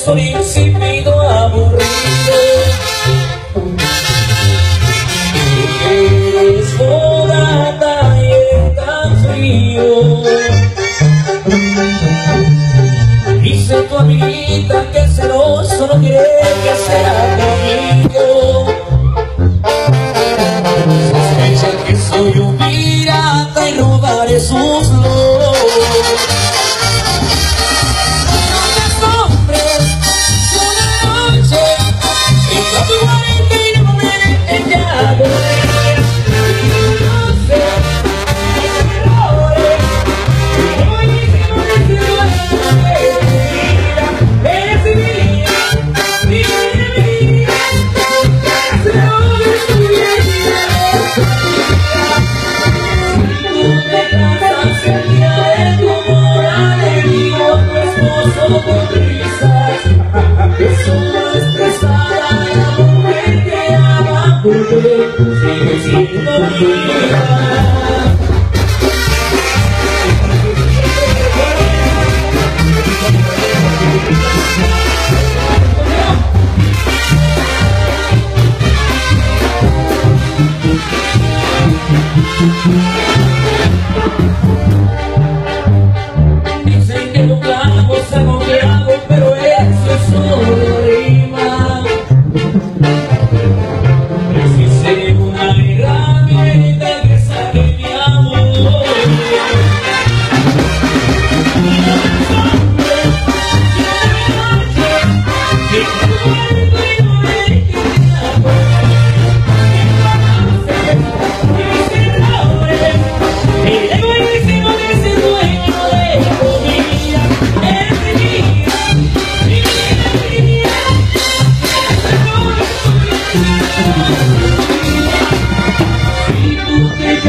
soy insípido, aburrido. Eres fogata y es tan frío. Dice tu amiguita que celoso no quiere que sea conmigo. Sospecha que soy un pirata y robaré sus flores. Los hombres una noche y con tu guarita y no me llamo. Con risas, eso no es prestada la mujer que ama, porque sigue siendo mía. Dicen que los clavos se han golpeado, pero eso es solo rima. Existe una herramienta que saque mi amor. Y los hombres quieren noche, que tu cuerpo y no me llamo. El egoísmo de ese dueño de comida es mi vida, mi vida, mi vida. Si tú te